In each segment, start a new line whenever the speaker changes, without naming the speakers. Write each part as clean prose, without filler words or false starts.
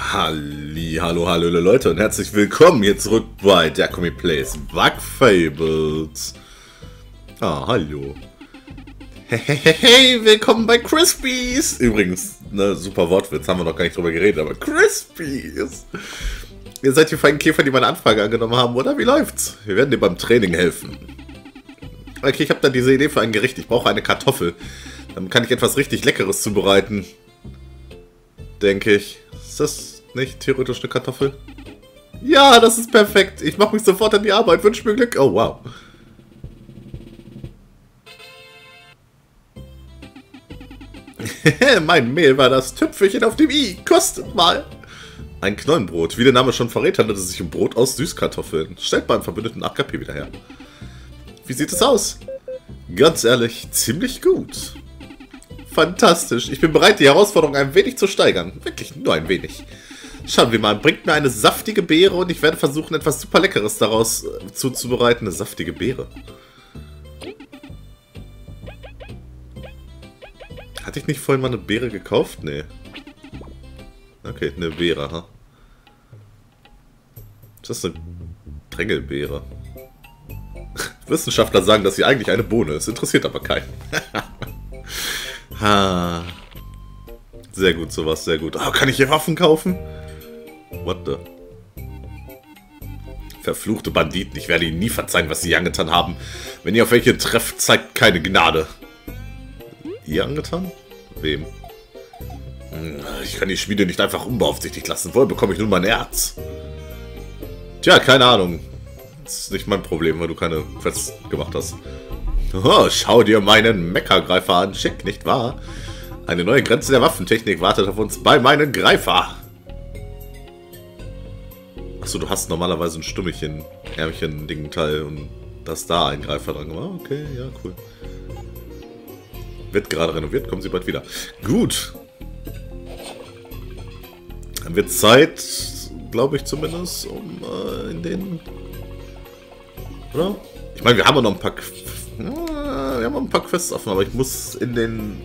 Hallo Leute und herzlich willkommen hier zurück bei der Comic Plays Bug Fables. Hallo. Hey, willkommen bei Crispies. Übrigens, ne, super Wortwitz, haben wir noch gar nicht drüber geredet, aber Crispies. Ihr seid die feinen Käfer, die meine Anfrage angenommen haben, oder? Wie läuft's? Wir werden dir beim Training helfen. Okay, ich habe da diese Idee für ein Gericht. Ich brauche eine Kartoffel. Dann kann ich etwas richtig Leckeres zubereiten. Denke ich. Ist das nicht theoretisch eine Kartoffel? Ja, das ist perfekt. Ich mache mich sofort an die Arbeit. Wünsche mir Glück. Oh, wow. Mein Mehl war das Tüpfelchen auf dem i. Kostet mal. Ein Knollenbrot. Wie der Name schon verrät, handelt es sich um Brot aus Süßkartoffeln. Stellt beim verbündeten AKP wieder her. Wie sieht es aus? Ganz ehrlich, ziemlich gut. Fantastisch. Ich bin bereit, die Herausforderung ein wenig zu steigern. Wirklich nur ein wenig. Schauen wir mal. Bringt mir eine saftige Beere und ich werde versuchen, etwas super Leckeres daraus zuzubereiten. Eine saftige Beere. Hatte ich nicht vorhin mal eine Beere gekauft? Nee. Okay, eine Beere, ha? Ist das eine Drängelbeere? Wissenschaftler sagen, dass sie eigentlich eine Bohne ist. Interessiert aber keinen. Ha. Sehr gut, sowas, sehr gut. Oh, kann ich hier Waffen kaufen? What the? Verfluchte Banditen. Ich werde ihnen nie verzeihen, was sie angetan haben. Wenn ihr auf welche trefft, zeigt keine Gnade. Ihr angetan? Wem? Ich kann die Schmiede nicht einfach unbeaufsichtigt lassen. Woher bekomme ich nun mein Erz? Tja, keine Ahnung. Das ist nicht mein Problem, weil du keine Quests gemacht hast. Oh, schau dir meinen Meckergreifer an. Schick, nicht wahr? Eine neue Grenze der Waffentechnik wartet auf uns bei meinem Greifer. Achso, du hast normalerweise ein Stummelchen, Ärmchen, Ding-Teil und das da ein Greifer dran gemacht. Okay, ja, cool. Wird gerade renoviert, kommen sie bald wieder. Gut. Dann wird Zeit, glaube ich zumindest, um in den... Oder? Ich meine, wir haben ja noch ein paar... Wir haben noch ein paar Quests offen, aber ich muss in den...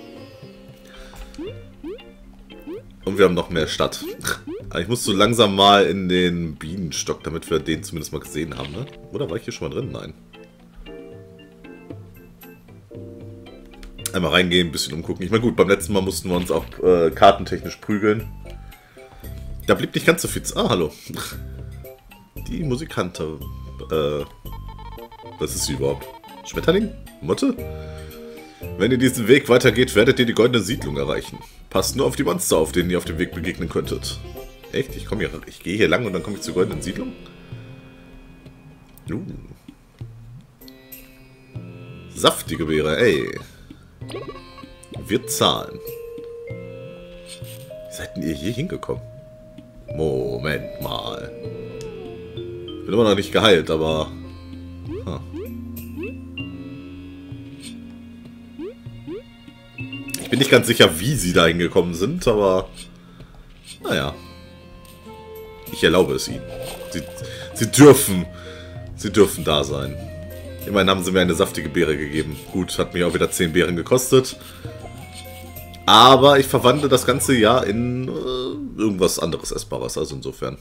Und wir haben noch mehr Stadt. Ich muss so langsam mal in den Bienenstock, damit wir den zumindest mal gesehen haben, ne? Oder war ich hier schon mal drin? Nein. Einmal reingehen, ein bisschen umgucken. Ich meine, gut, beim letzten Mal mussten wir uns auch kartentechnisch prügeln. Da blieb nicht ganz so viel... Ah, hallo. Die Musikante. Was ist sie überhaupt? Schmetterling? Motte? Wenn ihr diesen Weg weitergeht, werdet ihr die goldene Siedlung erreichen. Passt nur auf die Monster auf, denen ihr auf dem Weg begegnen könntet. Echt? Ich gehe hier lang und dann komme ich zur goldenen Siedlung? Saftige Beere, ey. Wir zahlen. Wie seid denn ihr hier hingekommen? Moment mal. Ich bin immer noch nicht geheilt, aber... Ich bin nicht ganz sicher, wie sie da hingekommen sind, aber... Naja. Ich erlaube es ihnen. Sie dürfen da sein. Immerhin haben sie mir eine saftige Beere gegeben. Gut, hat mir auch wieder 10 Beeren gekostet. Aber ich verwandle das ganze ja in irgendwas anderes Essbares, also insofern.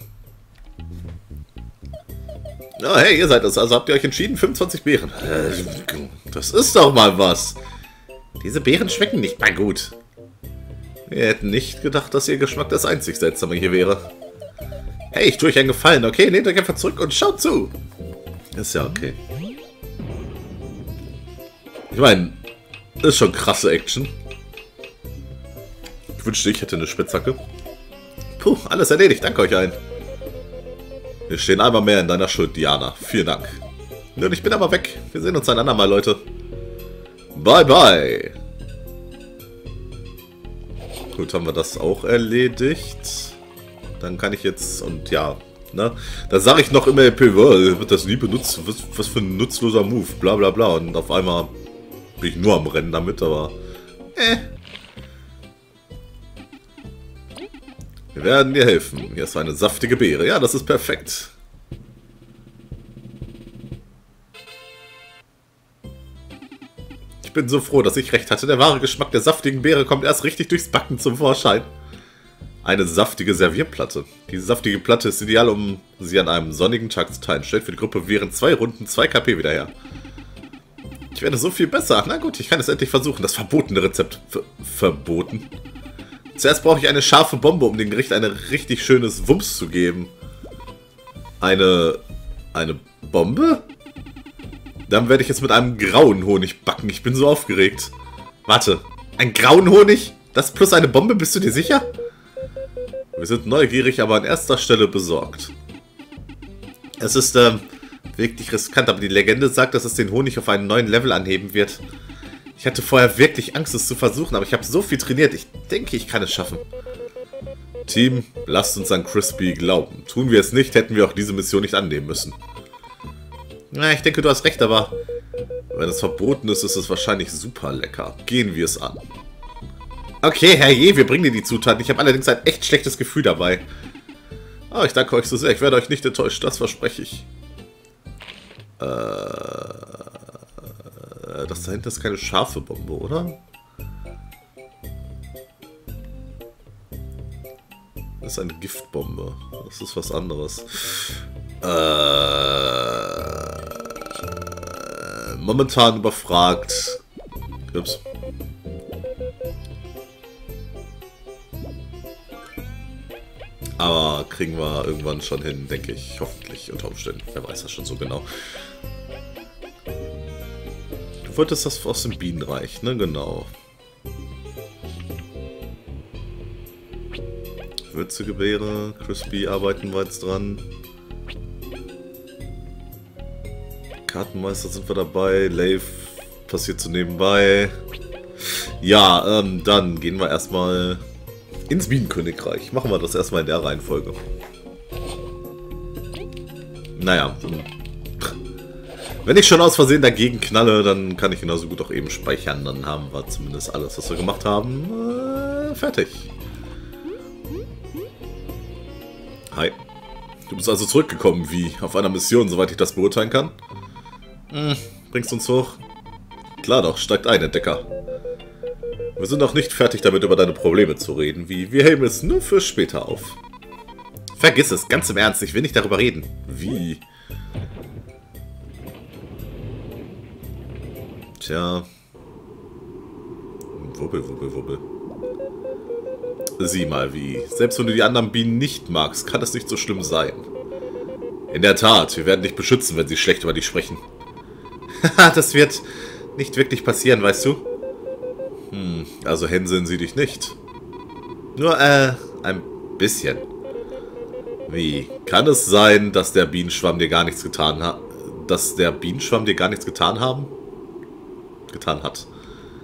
Ja, hey, ihr seid es. Also habt ihr euch entschieden, 25 Beeren. Das ist doch mal was. Diese Beeren schmecken nicht mal gut. Wir hätten nicht gedacht, dass ihr Geschmack das einzig Seltsame hier wäre. Hey, ich tue euch einen Gefallen, okay? Nehmt euch einfach zurück und schaut zu. Ist ja okay. Ich meine, das ist schon krasse Action. Ich wünschte, ich hätte eine Spitzhacke. Puh, alles erledigt. Danke euch allen. Wir stehen einmal mehr in deiner Schuld, Diana. Vielen Dank. Nun, ich bin aber weg. Wir sehen uns ein andermal, Leute. Bye, bye. Gut, haben wir das auch erledigt. Dann kann ich jetzt, und ja, ne, da sage ich noch immer, wird das nie benutzt, was für ein nutzloser Move, bla bla bla. Und auf einmal bin ich nur am Rennen damit, aber, Wir werden dir helfen. Hier ist eine saftige Beere. Ja, das ist perfekt. Ich bin so froh, dass ich recht hatte. Der wahre Geschmack der saftigen Beere kommt erst richtig durchs Backen zum Vorschein. Eine saftige Servierplatte. Diese saftige Platte ist ideal, um sie an einem sonnigen Tag zu teilen. Stellt für die Gruppe während 2 Runden 2 KP wieder her. Ich werde so viel besser. Na gut, ich kann es endlich versuchen. Das verbotene Rezept. Verboten. Zuerst brauche ich eine scharfe Bombe, um dem Gericht ein richtig schönes Wumms zu geben. Eine Bombe? Dann werde ich jetzt mit einem grauen Honig backen. Ich bin so aufgeregt. Warte, ein grauen Honig? Das plus eine Bombe, bist du dir sicher? Wir sind neugierig, aber an erster Stelle besorgt. Es ist wirklich riskant, aber die Legende sagt, dass es den Honig auf einen neuen Level anheben wird. Ich hatte vorher wirklich Angst, es zu versuchen, aber ich habe so viel trainiert. Ich denke, ich kann es schaffen. Team, lasst uns an Crispy glauben. Tun wir es nicht, hätten wir auch diese Mission nicht annehmen müssen. Na, ich denke, du hast recht, aber wenn es verboten ist, ist es wahrscheinlich super lecker. Gehen wir es an. Okay, herrje, wir bringen dir die Zutaten. Ich habe allerdings ein echt schlechtes Gefühl dabei. Oh, ich danke euch so sehr. Ich werde euch nicht enttäuscht, das verspreche ich. Das da hinten ist keine scharfe Bombe, oder? Das ist eine Giftbombe. Das ist was anderes. Momentan überfragt. Ups. Aber kriegen wir irgendwann schon hin, denke ich. Hoffentlich unter Umständen. Wer weiß das schon so genau. Du wolltest das aus dem Bienenreich, ne? Genau. Würzegebäre, Crispy arbeiten wir jetzt dran. Kartenmeister sind wir dabei. Lave passiert so nebenbei. Ja, dann gehen wir erstmal ins Bienenkönigreich. Machen wir das erstmal in der Reihenfolge. Naja. Wenn ich schon aus Versehen dagegen knalle, dann kann ich genauso gut auch eben speichern. Dann haben wir zumindest alles, was wir gemacht haben, fertig. Hi. Du bist also zurückgekommen, wie? Auf einer Mission, soweit ich das beurteilen kann? Bringst uns hoch? Klar doch, steigt ein, Entdecker. Wir sind noch nicht fertig damit, über deine Probleme zu reden. Wir heben es nur für später auf. Vergiss es, ganz im Ernst, ich will nicht darüber reden. Wie? Tja. Wubbel, wubbel, wubbel. Sieh mal wie. Selbst wenn du die anderen Bienen nicht magst, kann es nicht so schlimm sein. In der Tat, wir werden dich beschützen, wenn sie schlecht über dich sprechen. Haha, das wird nicht wirklich passieren, weißt du? Also hänseln sie dich nicht. Nur, ein bisschen. Wie? Kann es sein, dass der Bienenschwamm dir gar nichts getan hat? Dass der Bienenschwamm dir gar nichts getan hat?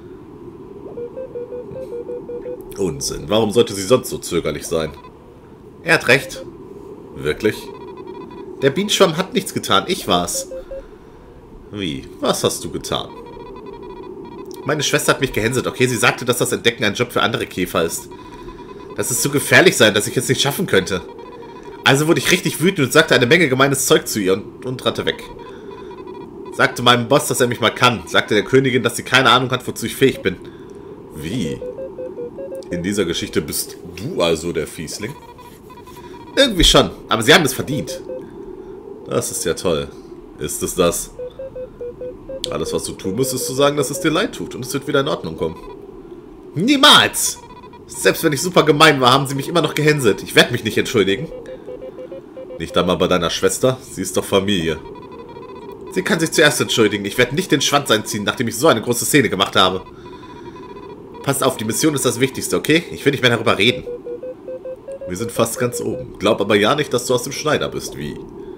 Unsinn. Warum sollte sie sonst so zögerlich sein? Er hat recht. Wirklich? Der Bienenschwamm hat nichts getan. Ich war's. Wie? Was hast du getan? Meine Schwester hat mich gehänselt. Okay, sie sagte, dass das Entdecken ein Job für andere Käfer ist. Dass es zu gefährlich sei, dass ich es nicht schaffen könnte. Also wurde ich richtig wütend und sagte eine Menge gemeines Zeug zu ihr und rannte weg. Sagte meinem Boss, dass er mich mal kann. Sagte der Königin, dass sie keine Ahnung hat, wozu ich fähig bin. Wie? In dieser Geschichte bist du also der Fiesling? Irgendwie schon, aber sie haben es verdient. Das ist ja toll. Ist es das? Alles, was du tun musst, ist zu sagen, dass es dir leid tut und es wird wieder in Ordnung kommen. Niemals! Selbst wenn ich super gemein war, haben sie mich immer noch gehänselt. Ich werde mich nicht entschuldigen. Nicht einmal bei deiner Schwester? Sie ist doch Familie. Sie kann sich zuerst entschuldigen. Ich werde nicht den Schwanz einziehen, nachdem ich so eine große Szene gemacht habe. Passt auf, die Mission ist das Wichtigste, okay? Ich will nicht mehr darüber reden. Wir sind fast ganz oben. Glaub aber ja nicht, dass du aus dem Schneider bist, wie?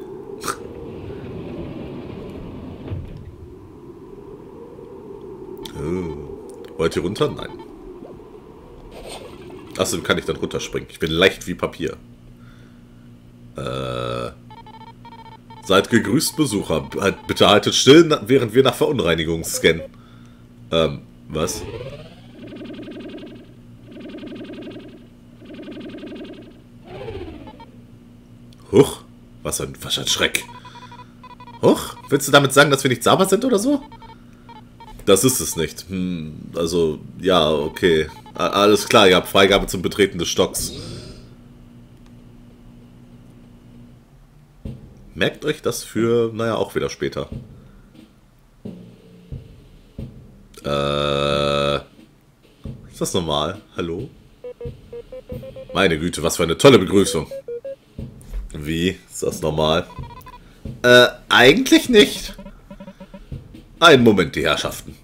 Wollt ihr runter? Nein. Achso, kann ich dann runterspringen. Ich bin leicht wie Papier. Seid gegrüßt, Besucher. Bitte haltet still, während wir nach Verunreinigung scannen. Was? Huch, was ein Schreck. Huch, willst du damit sagen, dass wir nicht sauber sind oder so? Das ist es nicht. Also, ja, okay. Alles klar, ihr habt Freigabe zum Betreten des Stocks. Merkt euch das für, naja, auch wieder später. Ist das normal? Hallo? Meine Güte, was für eine tolle Begrüßung. Wie? Ist das normal? Eigentlich nicht. Einen Moment, die Herrschaften.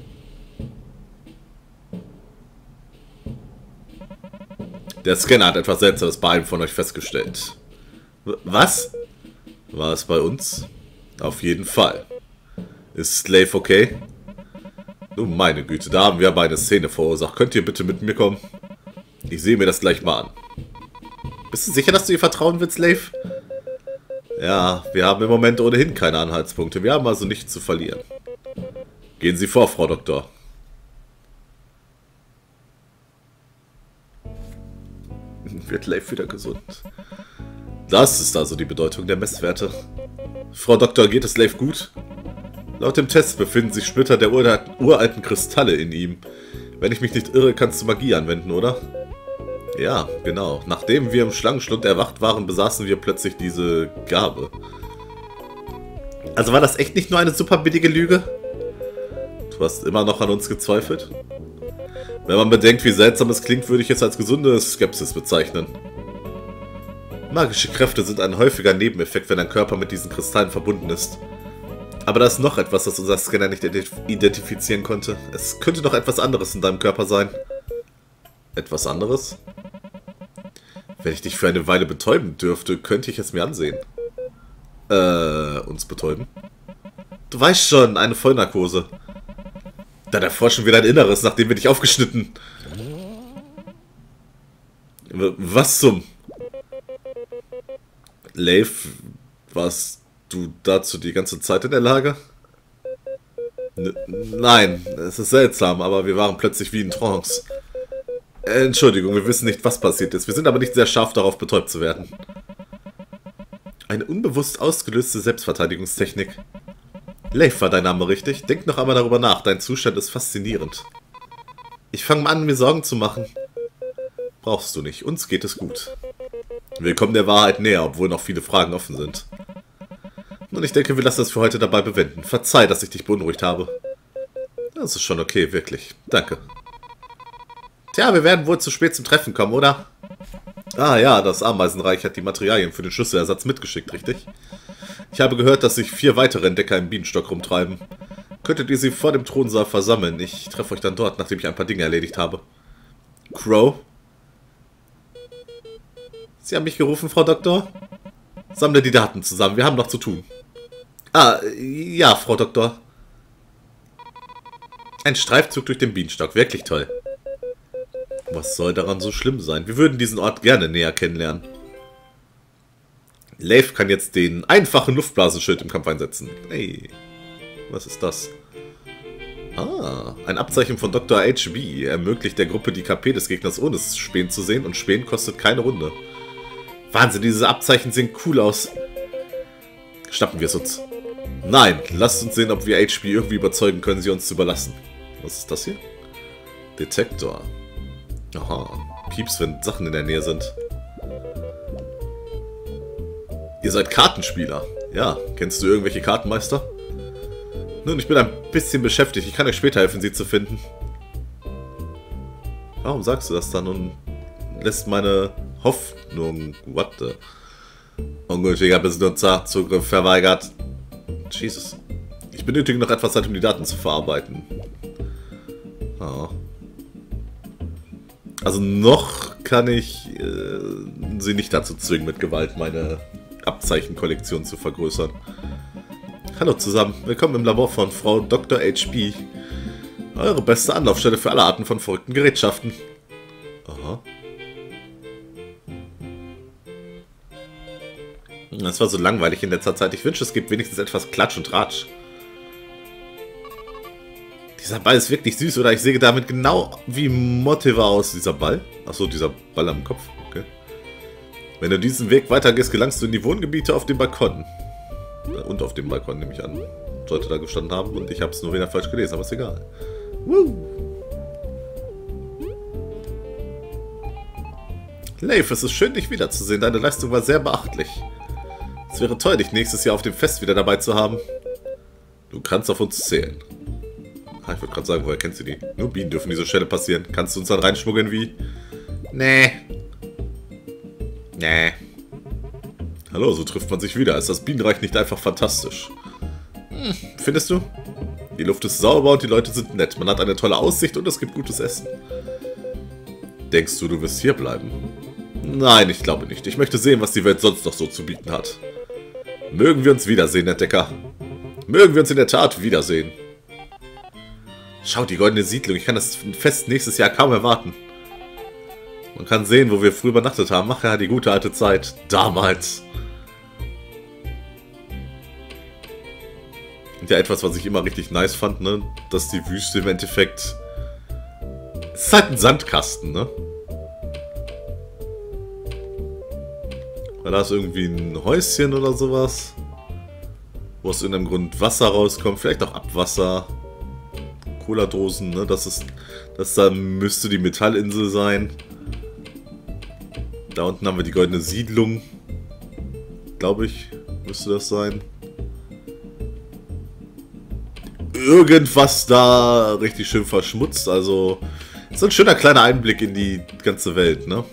Der Scanner hat etwas Seltsames bei einem von euch festgestellt. Was? War es bei uns? Auf jeden Fall. Ist Slave okay? Nun, meine Güte, da haben wir aber eine Szene verursacht. Könnt ihr bitte mit mir kommen? Ich sehe mir das gleich mal an. Bist du sicher, dass du ihr vertrauen willst, Slave? Ja, wir haben im Moment ohnehin keine Anhaltspunkte. Wir haben also nichts zu verlieren. Gehen Sie vor, Frau Doktor. Wird Leif wieder gesund? Das ist also die Bedeutung der Messwerte. Frau Doktor, geht es Leif gut? Laut dem Test befinden sich Splitter der uralten Kristalle in ihm. Wenn ich mich nicht irre, kannst du Magie anwenden, oder? Ja, genau. Nachdem wir im Schlangenschlund erwacht waren, besaßen wir plötzlich diese Gabe. Also war das echt nicht nur eine super billige Lüge? Du hast immer noch an uns gezweifelt? Wenn man bedenkt, wie seltsam es klingt, würde ich es als gesunde Skepsis bezeichnen. Magische Kräfte sind ein häufiger Nebeneffekt, wenn ein Körper mit diesen Kristallen verbunden ist. Aber da ist noch etwas, das unser Scanner nicht identifizieren konnte. Es könnte noch etwas anderes in deinem Körper sein. Etwas anderes? Wenn ich dich für eine Weile betäuben dürfte, könnte ich es mir ansehen. Uns betäuben? Du weißt schon, eine Vollnarkose. Dann erforschen wir dein Inneres, nachdem wir dich aufgeschnitten. Was zum... Leif, warst du dazu die ganze Zeit in der Lage? Nein, es ist seltsam, aber wir waren plötzlich wie in Trance. Entschuldigung, wir wissen nicht, was passiert ist. Wir sind aber nicht sehr scharf darauf, betäubt zu werden. Eine unbewusst ausgelöste Selbstverteidigungstechnik. Leif war dein Name, richtig? Denk noch einmal darüber nach. Dein Zustand ist faszinierend. Ich fange mal an, mir Sorgen zu machen. Brauchst du nicht. Uns geht es gut. Wir kommen der Wahrheit näher, obwohl noch viele Fragen offen sind. Und ich denke, wir lassen es für heute dabei bewenden. Verzeih, dass ich dich beunruhigt habe. Das ist schon okay, wirklich. Danke. Tja, wir werden wohl zu spät zum Treffen kommen, oder? Ah ja, das Ameisenreich hat die Materialien für den Schlüsselersatz mitgeschickt, richtig? Ich habe gehört, dass sich 4 weitere Entdecker im Bienenstock rumtreiben. Könntet ihr sie vor dem Thronsaal versammeln? Ich treffe euch dann dort, nachdem ich ein paar Dinge erledigt habe. Crow? Sie haben mich gerufen, Frau Doktor? Sammle die Daten zusammen, wir haben noch zu tun. Ah, ja, Frau Doktor. Ein Streifzug durch den Bienenstock, wirklich toll. Was soll daran so schlimm sein? Wir würden diesen Ort gerne näher kennenlernen. Leif kann jetzt den einfachen Luftblasenschild im Kampf einsetzen. Hey, was ist das? Ah, ein Abzeichen von Dr. HB. Ermöglicht der Gruppe die KP des Gegners ohne Spähen zu sehen und Spähen kostet keine Runde. Wahnsinn, diese Abzeichen sehen cool aus. Schnappen wir es uns. Nein, lasst uns sehen, ob wir HB irgendwie überzeugen können, sie uns zu überlassen. Was ist das hier? Detektor. Aha, Pieps, wenn Sachen in der Nähe sind. Ihr seid Kartenspieler. Ja, kennst du irgendwelche Kartenmeister? Nun, ich bin ein bisschen beschäftigt. Ich kann euch später helfen, sie zu finden. Warum sagst du das dann und lässt meine Hoffnung... What the... Ungültiger Benutzerzugriff verweigert. Jesus. Ich benötige noch etwas Zeit, um die Daten zu verarbeiten. Ah. Also noch kann ich sie nicht dazu zwingen, mit Gewalt meine Abzeichenkollektion zu vergrößern. Hallo zusammen, willkommen im Labor von Frau Dr. HB. Eure beste Anlaufstelle für alle Arten von verrückten Gerätschaften. Aha. Das war so langweilig in letzter Zeit. Ich wünsche, es gibt wenigstens etwas Klatsch und Tratsch. Dieser Ball ist wirklich süß, oder? Ich sehe damit genau wie Motiva aus. Dieser Ball? Achso, dieser Ball am Kopf. Okay. Wenn du diesen Weg weitergehst, gelangst du in die Wohngebiete auf dem Balkon. Und auf dem Balkon, nehme ich an. Sollte da gestanden haben und ich habe es nur wieder falsch gelesen, aber ist egal. Woo! Leif, es ist schön, dich wiederzusehen. Deine Leistung war sehr beachtlich. Es wäre toll, dich nächstes Jahr auf dem Fest wieder dabei zu haben. Du kannst auf uns zählen. Ah, ich wollte gerade sagen, woher kennst du die? Nur Bienen dürfen diese Stelle passieren. Kannst du uns dann reinschmuggeln wie? Nee. Nee. Hallo, so trifft man sich wieder. Ist das Bienenreich nicht einfach fantastisch? Findest du? Die Luft ist sauber und die Leute sind nett. Man hat eine tolle Aussicht und es gibt gutes Essen. Denkst du, du wirst hier bleiben? Nein, ich glaube nicht. Ich möchte sehen, was die Welt sonst noch so zu bieten hat. Mögen wir uns wiedersehen, Entdecker. Mögen wir uns in der Tat wiedersehen. Schau, die goldene Siedlung. Ich kann das Fest nächstes Jahr kaum erwarten. Man kann sehen, wo wir früh übernachtet haben. Ach ja, die gute alte Zeit. Damals. Und ja, etwas, was ich immer richtig nice fand, ne? Dass die Wüste im Endeffekt... Es ist halt ein Sandkasten, ne? Weil da ist irgendwie ein Häuschen oder sowas. Wo aus irgendeinem Grund Wasser rauskommt. Vielleicht auch Abwasser. Cola-Dosen, ne? Das da müsste die Metallinsel sein. Da unten haben wir die goldene Siedlung. Glaube ich, müsste das sein. Irgendwas da richtig schön verschmutzt. Also, so ein schöner kleiner Einblick in die ganze Welt, ne?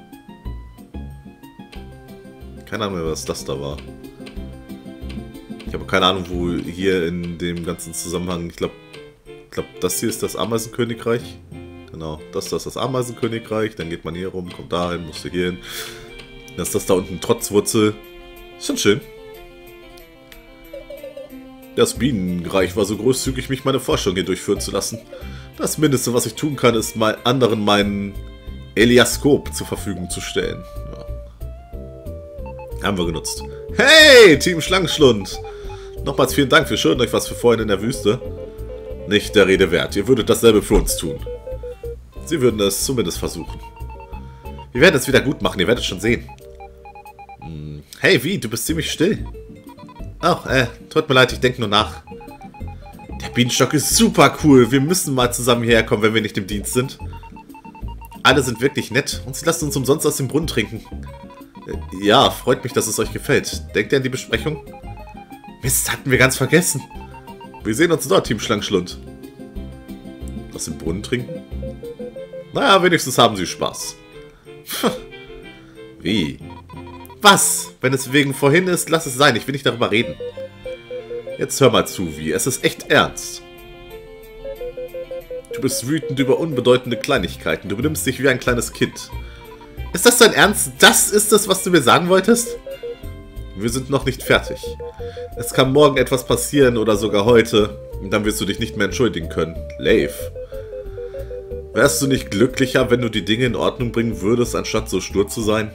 Keine Ahnung mehr, was das da war. Ich habe keine Ahnung, wo hier in dem ganzen Zusammenhang... Ich glaube, das hier ist das Ameisenkönigreich. Genau, das ist das Ameisenkönigreich. Dann geht man hier rum, kommt dahin, musste hier hin. Dann ist das da unten Trotzwurzel. Ist schon schön. Das Bienenreich war so großzügig, mich meine Forschung hier durchführen zu lassen. Das Mindeste, was ich tun kann, ist anderen meinen Eliaskop zur Verfügung zu stellen. Ja. Haben wir genutzt. Hey, Team Schlangenschlund! Nochmals vielen Dank, wir schulden euch was für vorhin in der Wüste. Nicht der Rede wert. Ihr würdet dasselbe für uns tun. Sie würden es zumindest versuchen. Wir werden es wieder gut machen, ihr werdet schon sehen. Hey, wie? Du bist ziemlich still. Ach, tut mir leid, ich denke nur nach. Der Bienenstock ist super cool. Wir müssen mal zusammen hierher kommen, wenn wir nicht im Dienst sind. Alle sind wirklich nett und sie lassen uns umsonst aus dem Brunnen trinken. Ja, freut mich, dass es euch gefällt. Denkt ihr an die Besprechung? Mist, hatten wir ganz vergessen. Wir sehen uns dort, Team Schlangenschlund. Aus dem Brunnen trinken? Naja, wenigstens haben sie Spaß. Wie? Was? Wenn es wegen vorhin ist, lass es sein. Ich will nicht darüber reden. Jetzt hör mal zu, Wie. Es ist echt ernst. Du bist wütend über unbedeutende Kleinigkeiten. Du benimmst dich wie ein kleines Kind. Ist das dein Ernst? Das ist es, was du mir sagen wolltest? Wir sind noch nicht fertig. Es kann morgen etwas passieren oder sogar heute. Und dann wirst du dich nicht mehr entschuldigen können. Leif. Wärst du nicht glücklicher, wenn du die Dinge in Ordnung bringen würdest, anstatt so stur zu sein?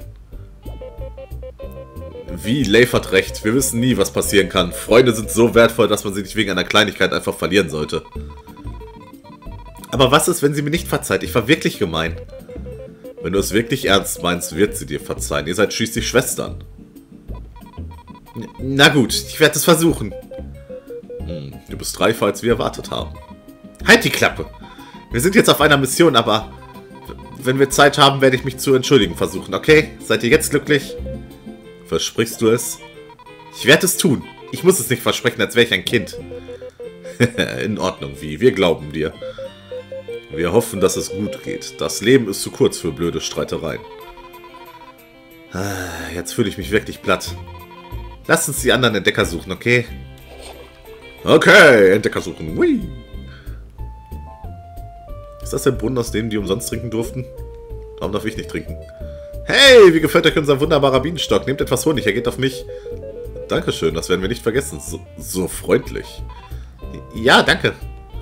Wie? Leif hat recht. Wir wissen nie, was passieren kann. Freunde sind so wertvoll, dass man sie nicht wegen einer Kleinigkeit einfach verlieren sollte. Aber was ist, wenn sie mir nicht verzeiht? Ich war wirklich gemein. Wenn du es wirklich ernst meinst, wird sie dir verzeihen. Ihr seid schließlich Schwestern. Na gut, ich werde es versuchen. Du bist reifer, als wir erwartet haben. Halt die Klappe! Wir sind jetzt auf einer Mission, aber wenn wir Zeit haben, werde ich mich zu entschuldigen versuchen, okay? Seid ihr jetzt glücklich? Versprichst du es? Ich werde es tun. Ich muss es nicht versprechen, als wäre ich ein Kind. In Ordnung, Wie. Wir glauben dir. Wir hoffen, dass es gut geht. Das Leben ist zu kurz für blöde Streitereien. Jetzt fühle ich mich wirklich platt. Lasst uns die anderen Entdecker suchen, okay? Okay, Entdecker suchen. Hui. Ist das der Brunnen, aus dem die umsonst trinken durften? Warum darf ich nicht trinken? Hey, wie gefällt euch unser wunderbarer Bienenstock? Nehmt etwas Honig, er geht auf mich. Dankeschön, das werden wir nicht vergessen. So freundlich. Ja, danke.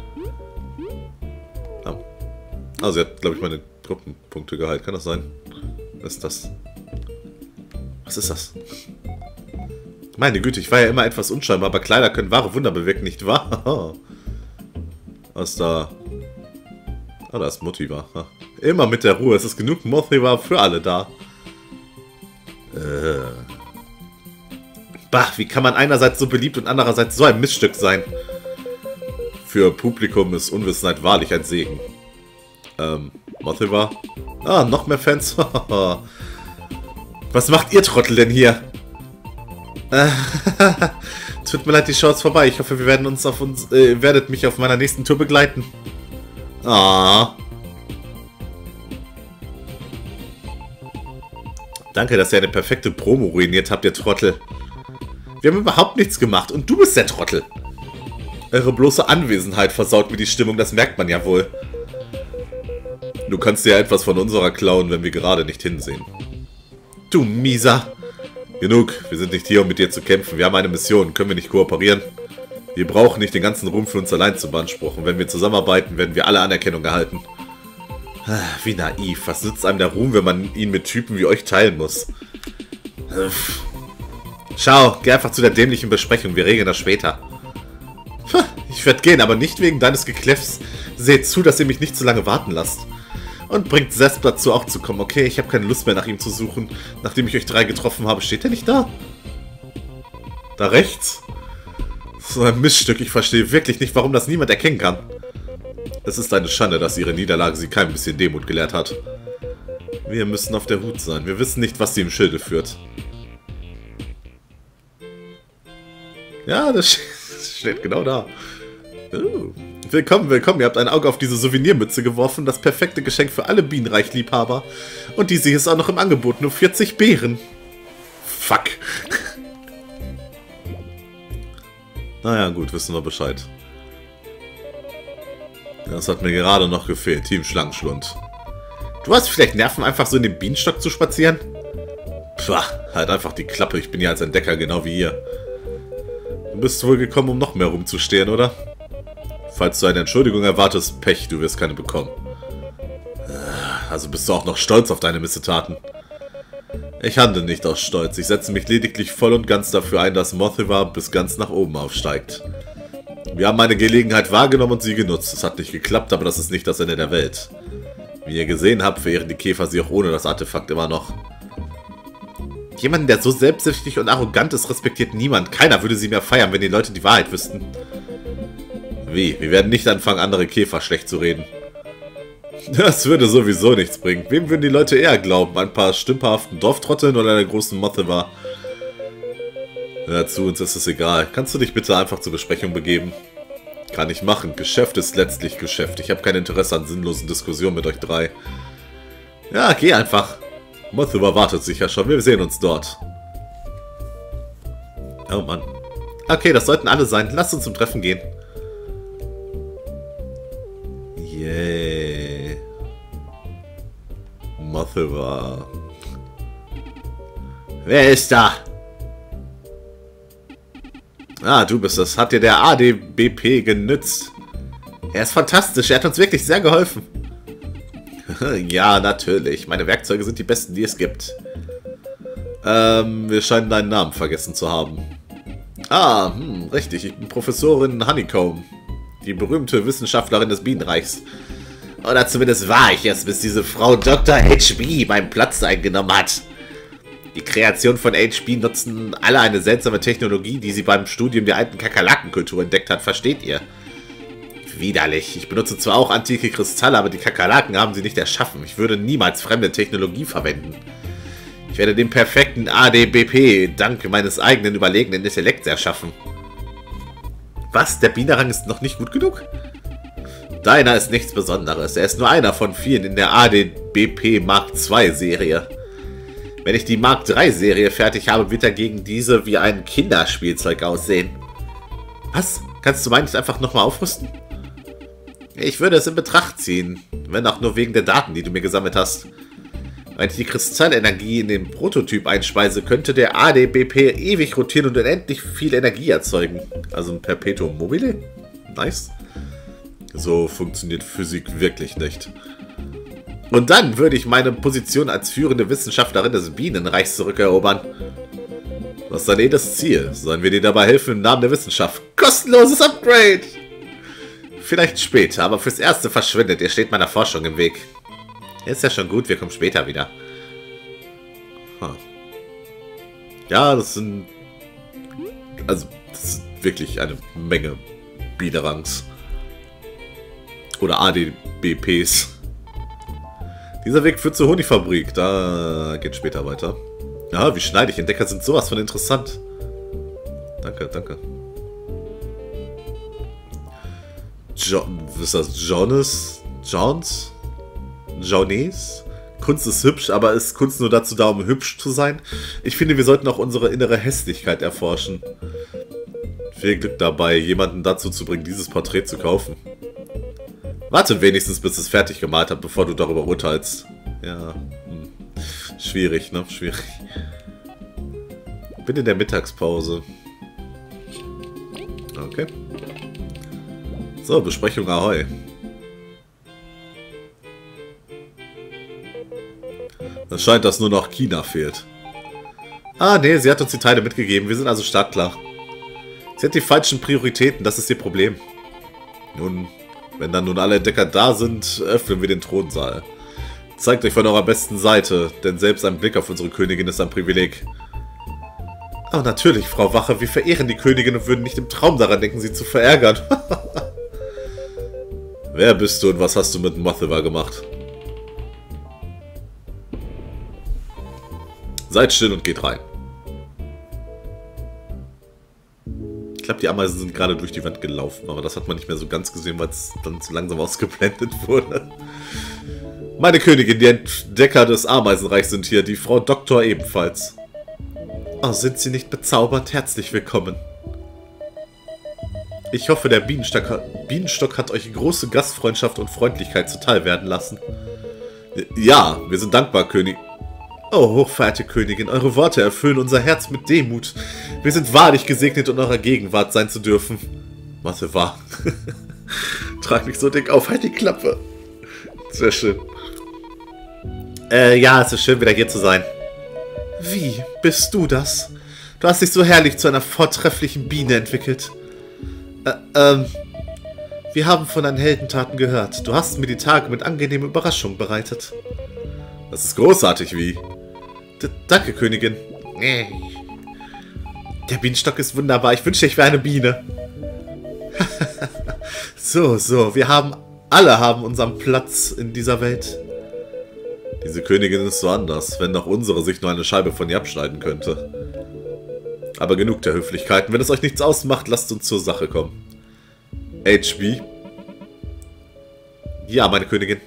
Ah, sie hat, glaube ich, meine Gruppenpunkte geheilt. Kann das sein? Was ist das? Was ist das? Meine Güte, ich war ja immer etwas unscheinbar, aber Kleider können wahre Wunder bewirken, nicht wahr? Was da? Ah, da ist Motiva. Immer mit der Ruhe. Es ist genug Motiva für alle da. Bah, wie kann man einerseits so beliebt und andererseits so ein Missstück sein? Für Publikum ist Unwissenheit wahrlich ein Segen. Motiva? Ah, noch mehr Fans? Was macht ihr Trottel denn hier? Tut mir leid, die Show ist vorbei. Ich hoffe, wir werden werdet mich auf meiner nächsten Tour begleiten. Ah. Danke, dass ihr eine perfekte Promo ruiniert habt, ihr Trottel. Wir haben überhaupt nichts gemacht und du bist der Trottel. Eure bloße Anwesenheit versaut mir die Stimmung, das merkt man ja wohl. Du kannst dir etwas von unserer klauen, wenn wir gerade nicht hinsehen. Du Mieser. Genug, wir sind nicht hier, um mit dir zu kämpfen. Wir haben eine Mission, können wir nicht kooperieren? Wir brauchen nicht den ganzen Ruhm für uns allein zu beanspruchen. Wenn wir zusammenarbeiten, werden wir alle Anerkennung erhalten. Wie naiv. Was nützt einem der Ruhm, wenn man ihn mit Typen wie euch teilen muss? Schau, geh einfach zu der dämlichen Besprechung. Wir regeln das später. Ich werde gehen, aber nicht wegen deines Gekläffs. Seht zu, dass ihr mich nicht zu lange warten lasst. Und bringt Zesp dazu auch zu kommen. Okay, ich habe keine Lust mehr nach ihm zu suchen. Nachdem ich euch 3 getroffen habe, steht er nicht da? Da rechts? So ein Miststück. Ich verstehe wirklich nicht, warum das niemand erkennen kann. Es ist eine Schande, dass ihre Niederlage sie kein bisschen Demut gelehrt hat. Wir müssen auf der Hut sein. Wir wissen nicht, was sie im Schilde führt. Ja, das steht genau da. Willkommen, willkommen. Ihr habt ein Auge auf diese Souvenirmütze geworfen. Das perfekte Geschenk für alle Bienenreich-Liebhaber. Und diese hier ist auch noch im Angebot. Nur 40 Beeren. Fuck. Naja, gut, wissen wir Bescheid. Das hat mir gerade noch gefehlt. Team Schlangenschlund. Du hast vielleicht Nerven, einfach so in den Bienenstock zu spazieren? Pah, halt einfach die Klappe. Ich bin ja als Entdecker genau wie ihr. Du bist wohl gekommen, um noch mehr rumzustehen, oder? Falls du eine Entschuldigung erwartest, Pech, du wirst keine bekommen. Also bist du auch noch stolz auf deine Missetaten. Ich handle nicht aus Stolz. Ich setze mich lediglich voll und ganz dafür ein, dass Mothiva bis ganz nach oben aufsteigt. Wir haben eine Gelegenheit wahrgenommen und sie genutzt. Es hat nicht geklappt, aber das ist nicht das Ende der Welt. Wie ihr gesehen habt, verehren die Käfer sie auch ohne das Artefakt immer noch. Jemanden, der so selbstsüchtig und arrogant ist, respektiert niemand. Keiner würde sie mehr feiern, wenn die Leute die Wahrheit wüssten. Wie? Wir werden nicht anfangen, andere Käfer schlecht zu reden. Das würde sowieso nichts bringen. Wem würden die Leute eher glauben? Ein paar stümperhaften Dorftrotteln oder einer großen Mothiva? Ja, zu uns ist es egal. Kannst du dich bitte einfach zur Besprechung begeben? Kann ich machen. Geschäft ist letztlich Geschäft. Ich habe kein Interesse an sinnlosen Diskussionen mit euch 3. Ja, geh einfach. Mothiva wartet sicher schon. Wir sehen uns dort. Oh Mann. Okay, das sollten alle sein. Lasst uns zum Treffen gehen. Yay. Mothiva. Wer ist da? Ah, du bist es. Hat dir der ADBP genützt? Er ist fantastisch. Er hat uns wirklich sehr geholfen. Ja, natürlich. Meine Werkzeuge sind die besten, die es gibt. Wir scheinen deinen Namen vergessen zu haben. Ah, richtig. Ich bin Professorin Honeycomb. Die berühmte Wissenschaftlerin des Bienenreichs. Oder zumindest war ich es, bis diese Frau Dr. HB meinen Platz eingenommen hat. Die Kreation von HB nutzen alle eine seltsame Technologie, die sie beim Studium der alten Kakerlakenkultur entdeckt hat. Versteht ihr? Widerlich. Ich benutze zwar auch antike Kristalle, aber die Kakerlaken haben sie nicht erschaffen. Ich würde niemals fremde Technologie verwenden. Ich werde den perfekten ADBP dank meines eigenen überlegenen Intellekts erschaffen. Was? Der Bienenrang ist noch nicht gut genug? Deiner ist nichts Besonderes. Er ist nur einer von vielen in der ADBP Mark II Serie. Wenn ich die Mark III Serie fertig habe, wird er gegen diese wie ein Kinderspielzeug aussehen. Was? Kannst du meinen nicht einfach nochmal aufrüsten? Ich würde es in Betracht ziehen, wenn auch nur wegen der Daten, die du mir gesammelt hast. Wenn ich die Kristallenergie in den Prototyp einspeise, könnte der ADBP ewig rotieren und unendlich viel Energie erzeugen. Also ein Perpetuum mobile? Nice. So funktioniert Physik wirklich nicht. Und dann würde ich meine Position als führende Wissenschaftlerin des Bienenreichs zurückerobern. Was ist dein jedes Ziel? Sollen wir dir dabei helfen im Namen der Wissenschaft? Kostenloses Upgrade! Vielleicht später, aber fürs Erste verschwindet. Ihr steht meiner Forschung im Weg. Ist ja schon gut, wir kommen später wieder. Ja, das sind... Also, das ist wirklich eine Menge Bienenrangs. Oder ADBPs. Dieser Weg führt zur Honigfabrik. Da geht später weiter. Ja, wie schneidig. Entdecker sind sowas von interessant. danke, danke. Was ist das? Johns? Kunst ist hübsch, aber ist Kunst nur dazu da, um hübsch zu sein? Ich finde, wir sollten auch unsere innere Hässlichkeit erforschen. Viel Glück dabei, jemanden dazu zu bringen, dieses Porträt zu kaufen. Warte wenigstens, bis es fertig gemalt hat, bevor du darüber urteilst. Ja, schwierig, ne? Schwierig. Bin in der Mittagspause. Okay. So, Besprechung Ahoi. Es scheint, dass nur noch China fehlt. Ah, nee, sie hat uns die Teile mitgegeben. Wir sind also startklar. Sie hat die falschen Prioritäten, das ist ihr Problem. Nun, wenn dann nun alle Entdecker da sind, öffnen wir den Thronsaal. Zeigt euch von eurer besten Seite, denn selbst ein Blick auf unsere Königin ist ein Privileg. Aber natürlich, Frau Wache, wir verehren die Königin und würden nicht im Traum daran denken, sie zu verärgern. Wer bist du und was hast du mit Motheva gemacht? Seid still und geht rein. Ich glaube, die Ameisen sind gerade durch die Wand gelaufen, aber das hat man nicht mehr so ganz gesehen, weil es dann zu langsam ausgeblendet wurde. Meine Königin, die Entdecker des Ameisenreichs sind hier, die Frau Doktor ebenfalls. Oh, sind Sie nicht bezaubert? Herzlich willkommen. Ich hoffe, der Bienenstock hat euch große Gastfreundschaft und Freundlichkeit zuteil werden lassen. Ja, wir sind dankbar, König. Oh, hochverehrte Königin, eure Worte erfüllen unser Herz mit Demut. Wir sind wahrlich gesegnet, in eurer Gegenwart sein zu dürfen. Was wahr? Trag mich so dick auf, halt die Klappe. Sehr schön. Ja, es ist schön, wieder hier zu sein. Wie, bist du das? Du hast dich so herrlich zu einer vortrefflichen Biene entwickelt. Wir haben von deinen Heldentaten gehört. Du hast mir die Tage mit angenehmen Überraschungen bereitet. Das ist großartig, wie? Danke, Königin. Der Bienenstock ist wunderbar. Ich wünschte, ich wäre eine Biene. So, wir alle haben unseren Platz in dieser Welt. Diese Königin ist so anders, wenn auch unsere sich nur eine Scheibe von ihr abschneiden könnte. Aber genug der Höflichkeiten. Wenn es euch nichts ausmacht, lasst uns zur Sache kommen. HB? Ja, meine Königin.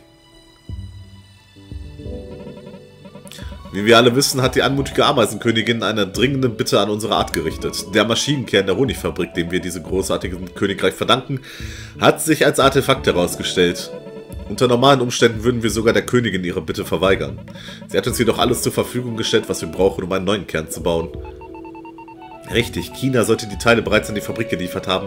Wie wir alle wissen, hat die anmutige Ameisenkönigin eine dringende Bitte an unsere Art gerichtet. Der Maschinenkern der Honigfabrik, dem wir diesem großartigen Königreich verdanken, hat sich als Artefakt herausgestellt. Unter normalen Umständen würden wir sogar der Königin ihre Bitte verweigern. Sie hat uns jedoch alles zur Verfügung gestellt, was wir brauchen, um einen neuen Kern zu bauen. Richtig, China sollte die Teile bereits an die Fabrik geliefert haben.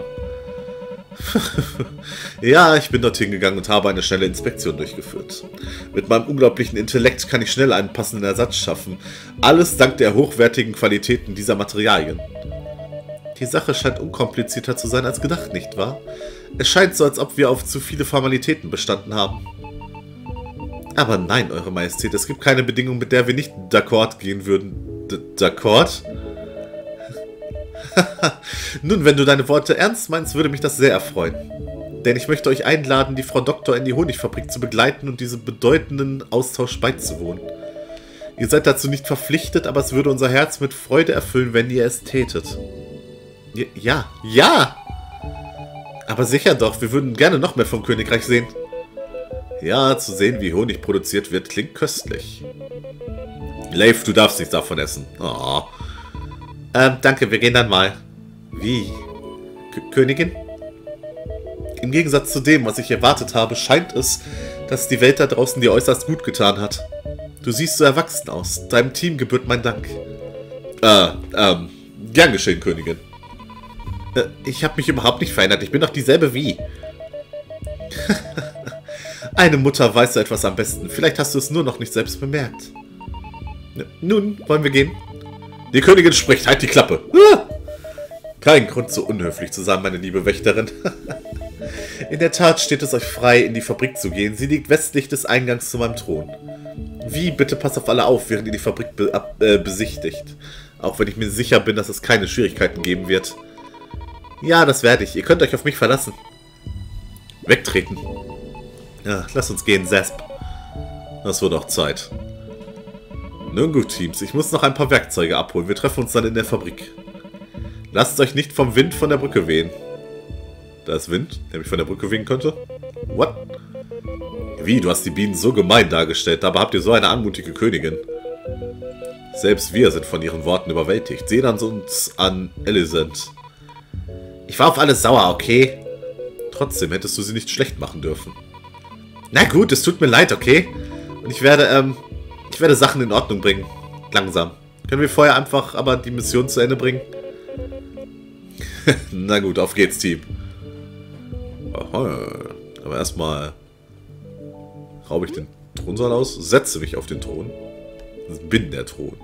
Ja, ich bin dorthin gegangen und habe eine schnelle Inspektion durchgeführt. Mit meinem unglaublichen Intellekt kann ich schnell einen passenden Ersatz schaffen. Alles dank der hochwertigen Qualitäten dieser Materialien. Die Sache scheint unkomplizierter zu sein als gedacht, nicht wahr? Es scheint so, als ob wir auf zu viele Formalitäten bestanden haben. Aber nein, Eure Majestät, es gibt keine Bedingung, mit der wir nicht d'accord gehen würden. D'accord? Nun, wenn du deine Worte ernst meinst, würde mich das sehr erfreuen. Denn ich möchte euch einladen, die Frau Doktor in die Honigfabrik zu begleiten und diesem bedeutenden Austausch beizuwohnen. Ihr seid dazu nicht verpflichtet, aber es würde unser Herz mit Freude erfüllen, wenn ihr es tätet. Ja! Aber sicher doch, wir würden gerne noch mehr vom Königreich sehen. Ja, zu sehen, wie Honig produziert wird, klingt köstlich. Leif, du darfst nichts davon essen. Oh. Danke, wir gehen dann mal. Wie? Königin? Im Gegensatz zu dem, was ich erwartet habe, scheint es, dass die Welt da draußen dir äußerst gut getan hat. Du siehst so erwachsen aus. Deinem Team gebührt mein Dank. Gern geschehen, Königin. Ich habe mich überhaupt nicht verändert. Ich bin doch dieselbe wie. Eine Mutter weiß so etwas am besten. Vielleicht hast du es nur noch nicht selbst bemerkt. Nun, wollen wir gehen? Die Königin spricht, halt die Klappe. Kein Grund, so unhöflich zu sein, meine liebe Wächterin. In der Tat steht es euch frei, in die Fabrik zu gehen. Sie liegt westlich des Eingangs zu meinem Thron. Wie, bitte passt auf alle auf, während ihr die Fabrik besichtigt. Auch wenn ich mir sicher bin, dass es keine Schwierigkeiten geben wird. Ja, das werde ich. Ihr könnt euch auf mich verlassen. Wegtreten. Ja, lasst uns gehen, Zasp. Das wird auch Zeit. Nun gut, Teams. Ich muss noch ein paar Werkzeuge abholen. Wir treffen uns dann in der Fabrik. Lasst euch nicht vom Wind von der Brücke wehen. Da ist Wind, der mich von der Brücke wehen könnte. What? Wie, du hast die Bienen so gemein dargestellt, aber habt ihr so eine anmutige Königin. Selbst wir sind von ihren Worten überwältigt. Sehen uns an Alicent. Ich war auf alles sauer, okay? Trotzdem hättest du sie nicht schlecht machen dürfen. Na gut, es tut mir leid, okay? Und ich werde Sachen in Ordnung bringen. Langsam. Können wir vorher einfach aber die Mission zu Ende bringen? Na gut, auf geht's, Team. Aha. Aber erstmal raube ich den Thronsaal aus, setze mich auf den Thron. Bin der Thron.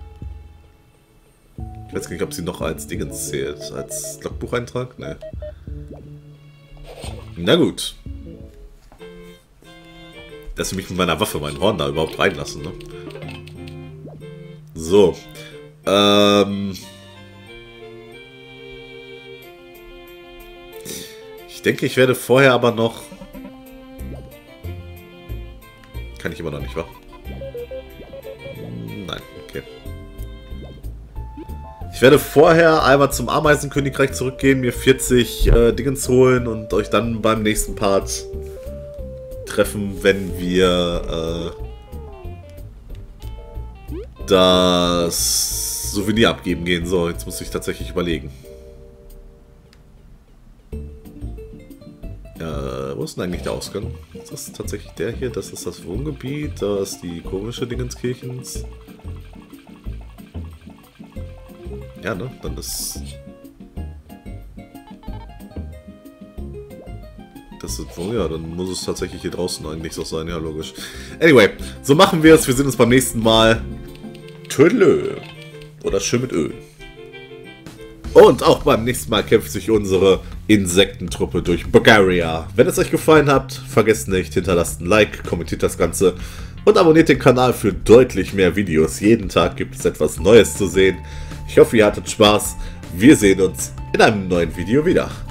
Ich weiß gar nicht, ob sie noch als Dingens zählt. Als Logbucheintrag? Ne. Na gut. Dass sie mich mit meiner Waffe, meinen Horn da überhaupt reinlassen, ne? So. Ich denke, ich werde vorher aber noch... Kann ich immer noch nicht, wa? Nein, okay. Ich werde vorher einmal zum Ameisenkönigreich zurückgehen, mir 40 Dingens holen und euch dann beim nächsten Part treffen, wenn wir das Souvenir abgeben gehen. So, jetzt muss ich tatsächlich überlegen. Wo ist denn eigentlich der Ausgang? Ist das tatsächlich der hier? Das ist das Wohngebiet. Da ist die komische Dingenskirchens. Ja, ne? Dann ist... Das ist wohl, ja, dann muss es tatsächlich hier draußen eigentlich so sein. Ja, logisch. Anyway, so machen wir es. Wir sehen uns beim nächsten Mal. Tschüdelö. Oder schön mit Öl. Und auch beim nächsten Mal kämpft sich unsere Insektentruppe durch Bulgaria. Wenn es euch gefallen hat, vergesst nicht, hinterlasst ein Like, kommentiert das Ganze und abonniert den Kanal für deutlich mehr Videos. Jeden Tag gibt es etwas Neues zu sehen. Ich hoffe, ihr hattet Spaß. Wir sehen uns in einem neuen Video wieder.